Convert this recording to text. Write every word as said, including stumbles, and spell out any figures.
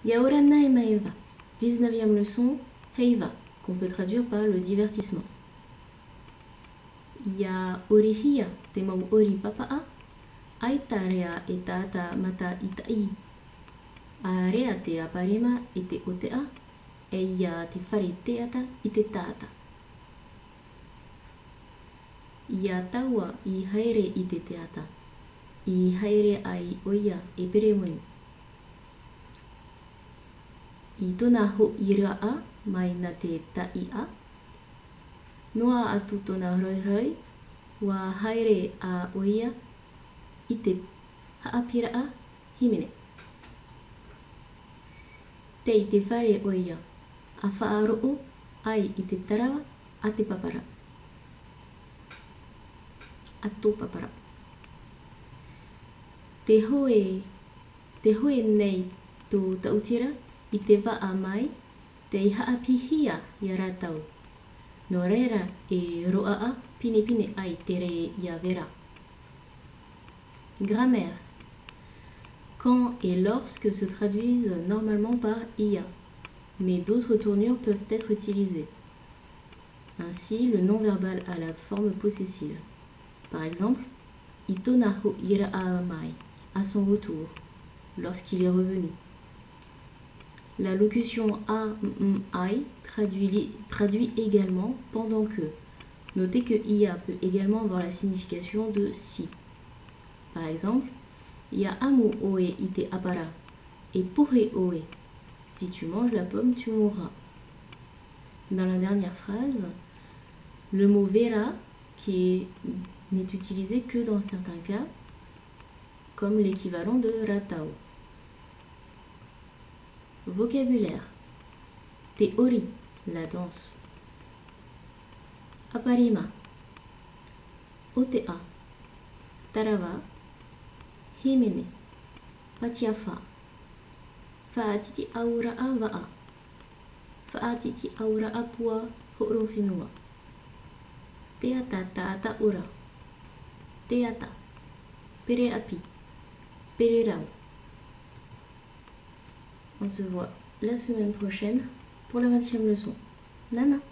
Yaorana e maeva. dix-neuvième leçon, heiva, qu'on peut traduire par le divertissement. Ya orihia te mau ori papa'a, aitarea e tata mata itai. Area te aparima i te otea, e ia te whare teata i te tata. Ia taua i haere i te teata, i haere ai oia e peremoni. I tona ho i raa mai na te taia, noa atu tona roiroi, wa haere a oia i te haapiraa himene. Te i te whare oia, a whaaroo ai i te tarawa a te papara. A tō papara. Te hoe, te hoe nei tō tautira i te waa mai, te i haapihia i a rātau. No reira e roaa pine pine ai te re i a vera. Grammaire. Quand et lorsque se traduisent normalement par ia, mais d'autres tournures peuvent être utilisées. Ainsi, le non-verbal a la forme possessive. Par exemple, itona ho iraa mai, à son retour, lorsqu'il est revenu. La locution a, m, ai traduit, traduit également pendant que. Notez que ia peut également avoir la signification de si. Par exemple, ia amu oe ite apara et pohe oe. Si tu manges la pomme, tu mourras. Dans la dernière phrase, le mot vera, qui n'est utilisé que dans certains cas, comme l'équivalent de ratao. Vocabulaire. Teori, la danse. Aparima. Otea. Tarawa. Himene. Patiafa. Faatiti aura avaa. Faatiti aura apua horofinua. Teata taata ura. Teata. Pere api. Pere rao. On se voit la semaine prochaine pour la vingtième leçon. Nana.